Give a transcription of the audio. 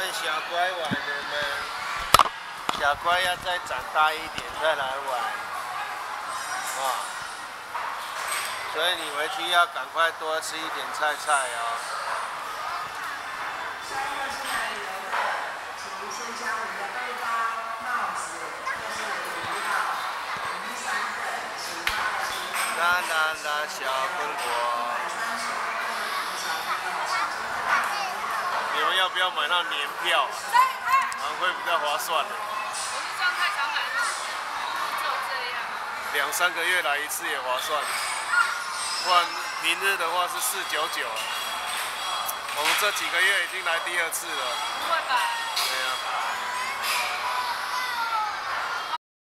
小乖玩了吗？小乖要再长大一点再来玩，啊！所以你回去要赶快多吃一点菜哦。 下一个是哪里游客，请先将我们的背包、帽子，或是饮料、雨伞等，请放在前面。 啦啦啦，小坤果。你们要不要买到年票？会比较划算的。 我是这样太常买了，就这样。 2、3个月来一次也划算，不然平日的话是499。我们这几个月已经来第2次了。 不会吧？